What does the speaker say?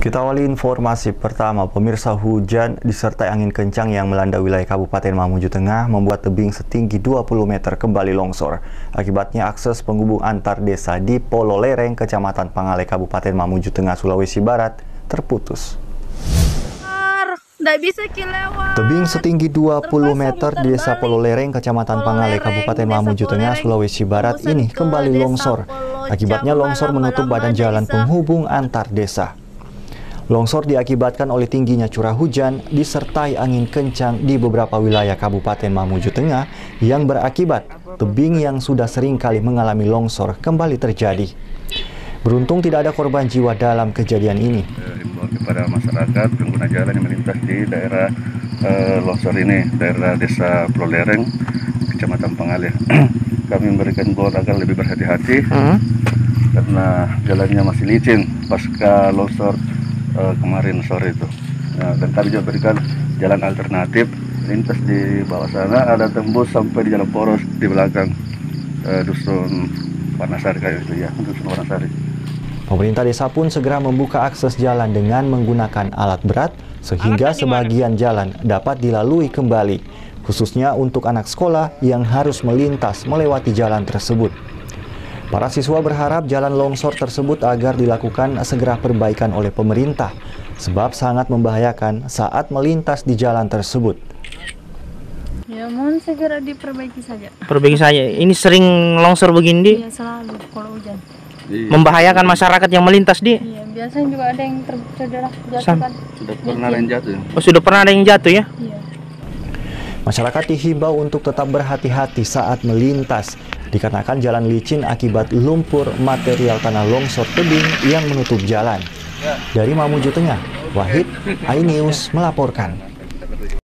Kita awali informasi pertama. Pemirsa, hujan disertai angin kencang yang melanda wilayah Kabupaten Mamuju Tengah membuat tebing setinggi 20 meter kembali longsor. Akibatnya akses penghubung antar desa di Polo Lereng, Kecamatan Pangale, Kabupaten Mamuju Tengah, Sulawesi Barat terputus. Tebing setinggi 20 meter di Desa Polo Lereng, Kecamatan Pangale, Kabupaten Mamuju Tengah, Sulawesi Barat ini kembali longsor. Akibatnya longsor menutup badan jalan penghubung antar desa. Longsor diakibatkan oleh tingginya curah hujan disertai angin kencang di beberapa wilayah Kabupaten Mamuju Tengah yang berakibat tebing yang sudah sering kali mengalami longsor kembali terjadi. Beruntung tidak ada korban jiwa dalam kejadian ini. Himbauan kepada masyarakat pengguna jalan yang melintas di daerah longsor ini, daerah Desa Polo Lereng, Kecamatan Pangale. Kami memberikan himbauan agar lebih berhati-hati karena jalannya masih licin pasca longsor kemarin sore itu. Nah, dan kami juga berikan jalan alternatif lintas di bawah sana, ada tembus sampai di jalan poros di belakang dusun Wanasari kayak itu ya, dusun Wanasari. Pemerintah desa pun segera membuka akses jalan dengan menggunakan alat berat sehingga sebagian jalan dapat dilalui kembali, khususnya untuk anak sekolah yang harus melintas melewati jalan tersebut. Para siswa berharap jalan longsor tersebut agar dilakukan segera perbaikan oleh pemerintah, sebab sangat membahayakan saat melintas di jalan tersebut. Ya, mohon segera diperbaiki saja. Perbaiki saja. Ini sering longsor begini, Iya, selalu kalau hujan. membahayakan masyarakat yang melintas, Di. Iya, biasanya juga ada yang tercedera jatuh kan. Sudah pernah ada yang jatuh ya? Oh, sudah pernah ada yang jatuh ya? Iya. Masyarakat dihimbau untuk tetap berhati-hati saat melintas, dikarenakan jalan licin akibat lumpur material tanah longsor tebing yang menutup jalan. Dari Mamuju Tengah, Wahid, iNews melaporkan.